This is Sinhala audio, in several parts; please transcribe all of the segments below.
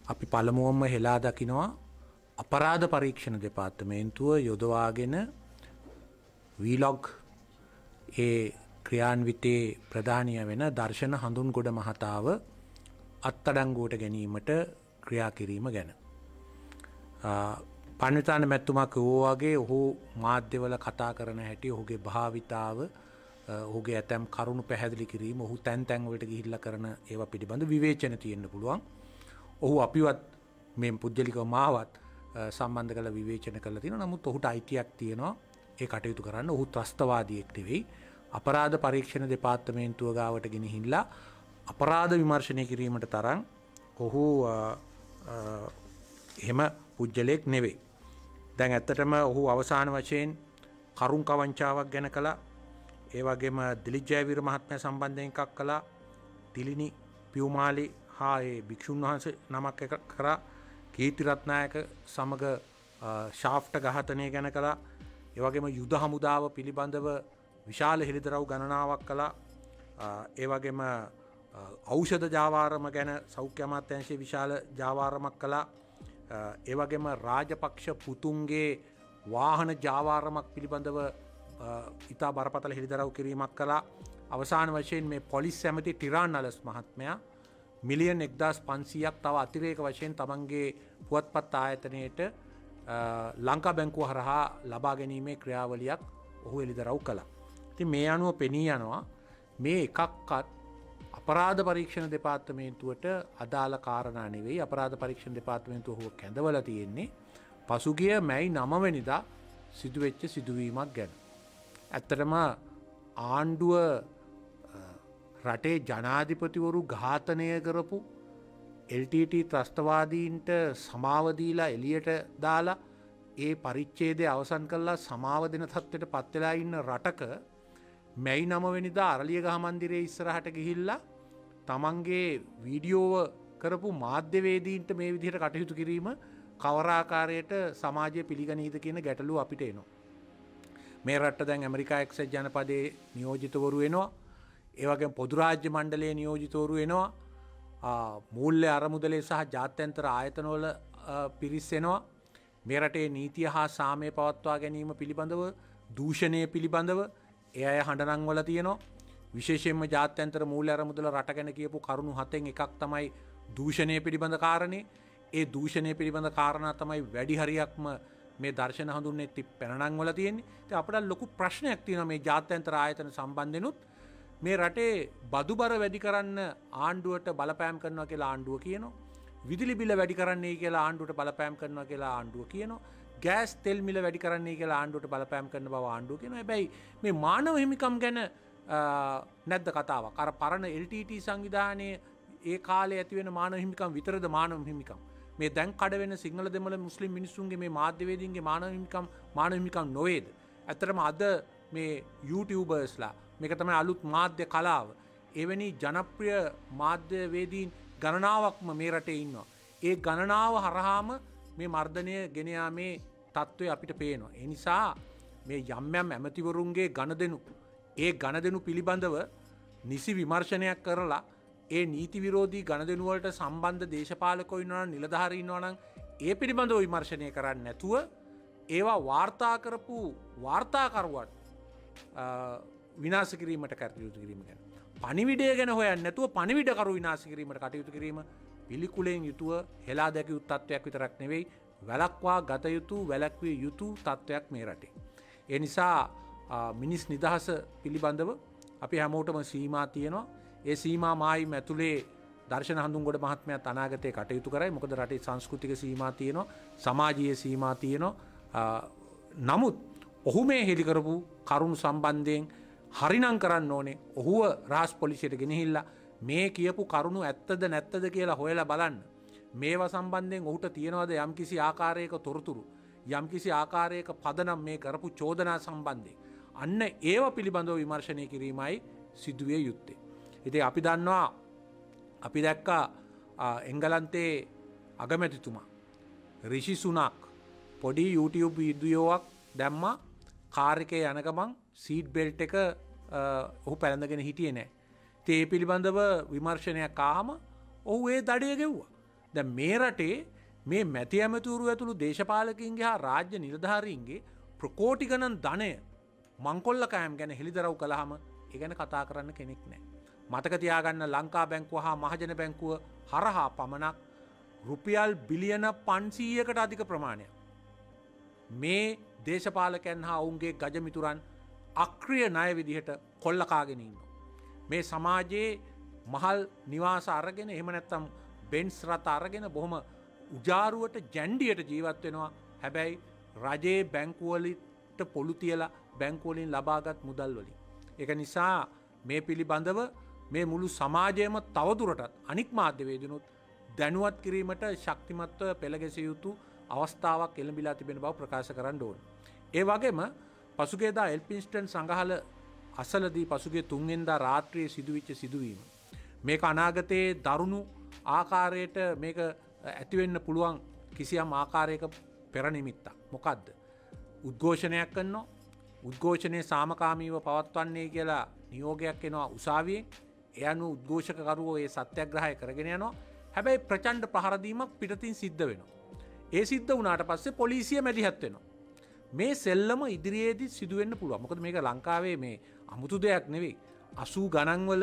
අපි පළමුවම හෙලා දකිනවා අපරාධ පරීක්ෂණ දෙපාර්තමේන්තුව යොදවාගෙන වීලොග් ඒ ක්‍රියාන්විතේ ප්‍රධානිය වෙන දර්ශන හඳුන්ගොඩ මහතාව අත්අඩංගුවට ගැනීමට ක්‍රියා කිරීම ගැන. පණ්විතාන මැතිතුමා කිව්වා වගේ ඔහු මාධ්‍යවල කතා කරන හැටි, ඔහුගේ භාවිතාව, ඔහුගේ ඇතැම් කරුණු පැහැදිලි කිරීම, ඔහු තැන් තැන් වලට ගිහිල්ලා කරන ඒවා පිළිබඳ විවේචන තියෙන්න පුළුවන්. ඔහු අපිවත් මේ පුද්ගලිකව මාවත් සම්බන්ධ කරලා විවේචන කරලා තියෙනවා. නමුත් ඔහුට අයිතියක් තියෙනවා ඒ කටයුතු කරන්න. ඔහු ත්‍රස්තවාදියෙක් නෙවෙයි. අපරාධ පරීක්ෂණ දෙපාර්තමේන්තුව ගාවට ගෙනහිල්ලා අපරාධ විමර්ශනය කිරීමට තරම් ඔහු එහෙම පුද්ගලයෙක් නෙවෙයි. දැන් ඇත්තටම ඔහු අවසාන වශයෙන් කරුණ කවංචාවක් ගැන කළා. ඒ වගේම දිලිත් ජයවීර මහත්මයා සම්බන්ධයෙන් එකක් කළා. තිලිනි පියුමාලි හා ඒ භික්ෂුන් වහන්සේ නමක් එක කරා. කීර්ති රත්නායක සමග ශාෆ්ට ඝාතනය ගැන කළා. ඒ වගේම යුද හමුදාව පිළිබඳව විශාල හෙළිදරව් ගණනාවක් කළා. ඒ වගේම ඖෂධ ජාවාරම ගැන සෞඛ්‍ය අමාත්‍යාංශයේ විශාල ජාවාරමක් කළා. ඒ වගේම රාජපක්ෂ පුතුන්ගේ වාහන ජාවාරමක් පිළිබඳව ඉතා බරපතල හෙළිදරව් කිරීමක් කළා. අවසාන වශයෙන් මේ පොලිස් ඇමති ටිරාන් අලස් මහත්මයා මිලියන් 1500ක් තව අතිරේක වශයෙන් තමන්ගේ පුවත්පත් ආයතනයට ලංකා බැංකුව හරහා ලබා ගැනීමේ ක්‍රියාවලියක් ඔහු එළිදරව් කළා. ඉතින් මේ අනුව පෙනී යනවා මේ එකක්වත් අපරාධ පරීක්ෂණ දෙපාර්තමේන්තුවට අදාළ කාරණා නෙවෙයි. අපරාධ පරීක්ෂණ දෙපාර්තමේන්තුව ඔහුව කැඳවලා තියෙන්නේ පසුගිය මැයි 9 වෙනිදා සිදුවෙච්ච සිදුවීමක් ගැන. ඇත්තටම ආණ්ඩුව රටේ ජනාධිපතිවරු ඝාතනය කරපු LTT ත්‍රස්තවාදීන්ට සමාව දීලා එළියට දාලා ඒ පරිච්ඡේදය අවසන් කළා සමාව දෙන තත්ත්වයට පත් වෙලා ඉන්න රටක මැයි 9 වෙනිදා අරලියගහ මන්දිරයේ ඉස්සරහට ගිහිල්ලා තමන්ගේ වීඩියෝව කරපු මාධ්‍යවේදීන්ට මේ විදිහට කටයුතු කිරීම කවර ආකාරයට සමාජය පිළිගනීද කියන ගැටලුව අපිට එනවා. මේ රටට දැන් ඇමරිකා එක්සත් ජනපදයේ නියෝජිතවරු එනවා. ඒ වගේම පොදු රාජ්‍ය මණ්ඩලයේ නියෝජිතවරු එනවා. මූල්‍ය අරමුදලේ සහ ජාත්‍යන්තර ආයතනවල පිරිස් එනවා. මේ රටේ නීතිය හා සාමය පවත්වා ගැනීම පිළිබඳව, දූෂණය පිළිබඳව ඒ අය හඬනංවල තියෙනවා. විශේෂයෙන්ම ජාත්‍යන්තර මූල්‍ය අරමුදල රට ගැන කියපු කරුණු 7න් එකක් තමයි දූෂණය පිළිබඳ කාරණේ. ඒ දූෂණය පිළිබඳ කාරණා තමයි වැඩි හරියක්ම මේ දර්ශන හඳුන්වන්නේ පැනනංවල තියෙන්නේ. ඉතින් අපිට ලොකු ප්‍රශ්නයක් තියෙනවා මේ ජාත්‍යන්තර ආයතන සම්බන්ධෙනුත්. මේ රටේ බදුබර වැඩි කරන්න ආණ්ඩුවට බලපෑම් කරනවා කියලා ආණ්ඩුව කියනවා. විදුලි බිල වැඩි කරන්නයි කියලා ආණ්ඩුවට බලපෑම් කරනවා කියලා ආණ්ඩුව කියනවා. ගෑස් තෙල් මිල වැඩි කරන්නයි කියලා ආණ්ඩුවට බලපෑම් කරන බව ආණ්ඩුව කියනවා. හැබැයි මේ මානව හිමිකම් ගැන නැද්ද කතාවක්? අර පරණ LTT සංවිධානයේ ඒ කාලේ ඇති වෙන මානව හිමිකම් විතරද මානව හිමිකම්? මේ දැන් කඩ වෙන සිංහල දෙමළ මුස්ලිම් මිනිස්සුන්ගේ මේ මාධ්‍යවේදීන්ගේ මානව හිමිකම් නොවේද? ඇත්තටම අද මේ YouTubersලා මේක තමයි අලුත් මාධ්‍ය කලාව. එවැනි ජනප්‍රිය මාධ්‍යවේදීන් ගණනාවක්ම මේ රටේ ඉන්නවා. ඒ ගණනාව හරහාම මේ මර්ධනය ගෙන යාමේ තත්ත්වය අපිට පේනවා. ඒ නිසා මේ යම් යම් ඇමතිවරුන්ගේ ගණදෙනු, ඒ ගණදෙනු පිළිබඳව නිසි විමර්ශනයක් කරලා ඒ නීති විරෝධී ගණදෙනු වලට සම්බන්ධ දේශපාලකයෝ ඉන්නවා නම්, නිලධාරීන් ඉන්නවා නම් ඒ පිළිබඳව විමර්ශනය කරන්නේ නැතුව ඒවා වාර්තා කරපු වාර්තාකරුවන් විනාශ කිරීමට කටයුතු කිරීම ගැන. පණිවිඩය ගැන හොයන්නේ නැතුව පණිවිඩකරු විනාශ කිරීමට කටයුතු කිරීම පිළිකුලෙන් යුතුව හෙලා දැකිය යුතු තත්ත්වයක් විතරක් නෙවෙයි, වැළක්වා ගත යුතු, වැළැක්විය යුතු තත්ත්වයක් මේ රටේ. ඒ නිසා මිනිස් නිදහස පිළිබඳව අපි හැමෝටම සීමා තියෙනවා. ඒ සීමා මායිම් ඇතුලේ දර්ශන හඳුන්ගොඩ මහත්මයාත් අනාගතයේ කටයුතු කරයි. මොකද රටේ සංස්කෘතික සීමා තියෙනවා, සමාජීය සීමා තියෙනවා. නමුත් ඔහු මේ හෙළි කරපු කරුණු සම්බන්ධයෙන් හරිනම් කරන්න ඕනේ. ඔහුව රාජ් පොලිසියට ගෙනහිල්ලා මේ කියපු කරුණු ඇත්තද නැත්තද කියලා හොයලා බලන්න. මේවා සම්බන්ධයෙන් ඔහුට තියෙනවද යම්කිසි ආකාරයක තොරතුරු, යම්කිසි ආකාරයක පදනම් මේ කරපු චෝදනා සම්බන්ධයෙන්. අන්න ඒව පිළිබඳව විමර්ශනය කිරීමයි සිදුවිය යුත්තේ. ඉතින් අපි දන්නවා, අපි දැක්කා එංගලන්තයේ අගමැතිතුමා රිෂි සුනක් පොඩි YouTube වීඩියෝවක් දැම්මා. කාර් එකේ යන ගමන් සීට් බෙල්ට් එක ඔහු පැලඳගෙන හිටියේ නැහැ. ඒ පිළිබඳව විමර්ශනයක් ආවම ඔහු ඒ දඩය ගෙව්වා. දැන් මේ රටේ මේ මැති ඇමතිවරු ඇතුළු දේශපාලකයින්ගේ හා රාජ්‍ය නිලධාරීන්ගේ ප්‍රකෝටි ගණන් ධනය මංකොල්ල කෑම් ගැන හෙළිදරව් කළාම ඒ ගැන කතා කරන්න කෙනෙක් නැහැ. මතක තියාගන්න ලංකා බැංකුව හා මහජන බැංකුව හරහා පමණක් රුපියල් බිලියන 500කට අධික ප්‍රමාණයක් මේ දේශපාලකයන් හා ඔවුන්ගේ ගජමිතුරන් අක්‍රිය ණය විදිහට කොල්ල කාගෙන ඉන්නවා. මේ සමාජයේ මහල් නිවාස අරගෙන එහෙම නැත්නම් බෙන්ස් රථ අරගෙන බොහොම උජාරුවට ජැන්ඩියට ජීවත් වෙනවා. හැබැයි රජයේ බැංකුවලට පොලු තියලා බැංකුවලින් ලබාගත් මුදල් වලින්. ඒක නිසා මේ පිළිබඳව මේ මුළු සමාජයම තවදුරටත් අනික් මාධ්‍යවේදිනුත් දැනුවත් කිරීමට ශක්තිමත්ව පෙළගැසිය යුතු අවස්ථාවක් එළඹිලා තිබෙන බව ප්‍රකාශ කරන්න ඕන. ඒ වගේම පසුගියදා එල්පින්ස්ටන් සංගහල අසලදී පසුගිය 3 වෙනිදා රාත්‍රියේ සිදුවිච්ච සිදුවීම. මේක අනාගතයේ දරුණු ආකාරයට මේක ඇති වෙන්න පුළුවන් කිසියම් ආකාරයක පෙර නිමිත්තක්. මොකද්ද? උද්ඝෝෂණයක් කරනවා. උද්ඝෝෂණයේ සාමකාමීව පවත්වන්නේ කියලා නියෝගයක් එනවා උසාවියෙන්. ඒ අනුව උද්ඝෝෂකකරුවෝ ඒ සත්‍යග්‍රහය කරගෙන යනවා. හැබැයි ප්‍රචණ්ඩ ප්‍රහර දීමක් පිටතින් සිද්ධ වෙනවා. ඒ සිද්ධ වුණාට පස්සේ පොලිසිය මැදිහත් වෙනවා. මේ සෙල්ලම ඉදිරියේදී සිදු වෙන්න පුළුවන්. මොකද මේක ලංකාවේ මේ අමුතු දෙයක් නෙවෙයි. 80 ගණන් වල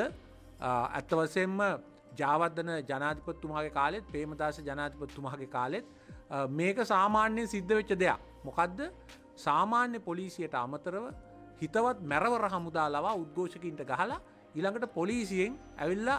අත් වශයෙන්ම ජාවර්ධන ජනාධිපතිතුමාගේ කාලෙත් ප්‍රේමදාස ජනාධිපතිතුමාගේ කාලෙත් මේක සාමාන්‍යයෙන් සිද්ධ වෙච්ච දෙයක්. මොකද්ද? සාමාන්‍ය පොලිසියට අමතරව හිතවත් මැරවර හමුදා ලවා උද්ඝෝෂකයින්ට ගහලා ඊළඟට පොලිසියෙන් ඇවිල්ලා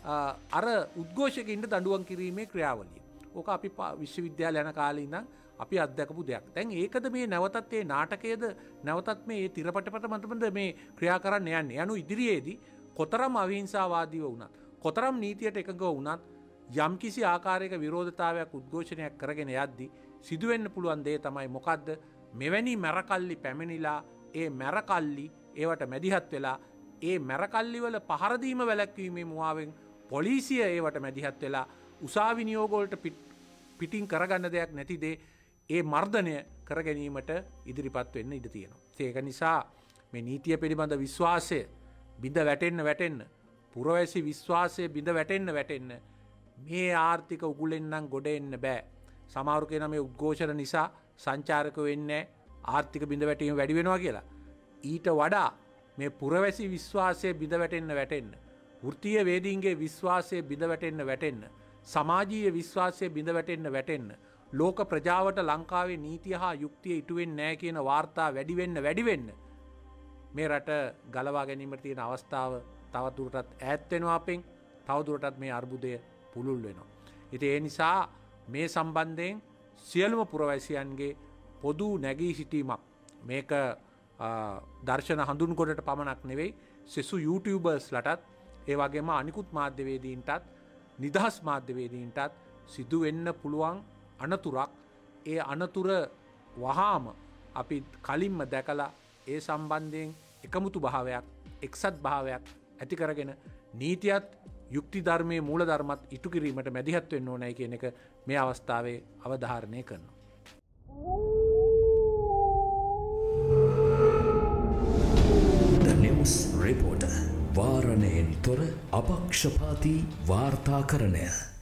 අර උද්ඝෝෂකයින්ට දඬුවම් කිරීමේ ක්‍රියාවලිය. ඕක අපි විශ්වවිද්‍යාල යන කාලේ ඉඳන් අපි අත්දැකපු දෙයක්. දැන් ඒකද මේ නැවතත් මේ නාටකයේද නැවතත් මේ තිරපටපට මතමද මේ ක්‍රියා කරන්න යන්නේ. යනු ඉදිරියේදී කොතරම් අවිහිංසාවාදීව වුණත් කොතරම් නීතියට එකඟව වුණත් යම්කිසි ආකාරයක විරෝධතාවයක් උද්ඝෝෂණයක් කරගෙන යද්දී සිදුවෙන්න පුළුවන් දේ තමයි මොකද්ද? මෙවැනි මැරකල්ලි පැමිණිලා ඒ මැරකල්ලි ඒවට මැදිහත් වෙලා ඒ මැරකල්ලි වල පහර දීම වැළැක්වීමේ මුවාවෙන් පොලිසිය ඒවට මැදිහත් වෙලා උසාවි නියෝග වලට පිටින් කරගන්න දෙයක් නැති දේ ඒ මර්ධනය කර ගැනීමට ඉදිරිපත් වෙන්න ඉඩ තියෙනවා. ඒක නිසා මේ නීතිය පිළිබඳ විශ්වාසය බිඳ වැටෙන්න පුරවැසි විශ්වාසය බිඳ වැටෙන්න මේ ආර්ථික උගුලෙන් නම් ගොඩ එන්න බෑ. සමහරු කියන මේ උද්ඝෝෂණ නිසා සංචාරකයෝ වෙන්නේ ආර්ථික බිඳ වැටීම වැඩි වෙනවා කියලා. ඊට වඩා මේ පුරවැසි විශ්වාසය බිඳ වැටෙන්න වෘත්තීය වේදීන්ගේ විශ්වාසය බිඳ වැටෙන්න සමාජීය විශ්වාසය බිඳ වැටෙන්න ලෝක ප්‍රජාවට ලංකාවේ නීතිය හා යුක්තිය ඉටු වෙන්නේ නැහැ කියන වාර්තා වැඩි වෙන්න මේ රට ගලවා ගැනීමට තියෙන අවස්ථාව තවදුරටත් ඈත් වෙනවා අපෙන්. තවදුරටත් මේ අර්බුදය පුළුල් වෙනවා. ඉතින් ඒ නිසා මේ සම්බන්ධයෙන් සියලුම පුරවැසියන්ගේ පොදු නැගී සිටීමක් මේක දර්ශන හඳුන්ගොඩට පමණක් නෙවෙයි සෙසු YouTubersලටත් ඒ වගේම අනිකුත් මාධ්‍යවේදීන්ටත් නිදහස් මාධ්‍යවේදීන්ටත් සිදු වෙන්න පුළුවන් අනතුරක්. ඒ අනතුර වහාම අපි කලින්ම දැකලා ඒ සම්බන්ධයෙන් එකමුතු භාවයක් එක්සත් භාවයක් ඇති කරගෙන නීතියත් යුක්ති ධර්මයේ මූල ධර්මත් ඉටු කිරීමට මැදිහත් වෙන්න ඕනයි කියන එක මේ අවස්ථාවේ අවධාරණය කරනවා. The News Reporter වාරණයෙන් තොර අපක්ෂපාතී වාර්තාකරණය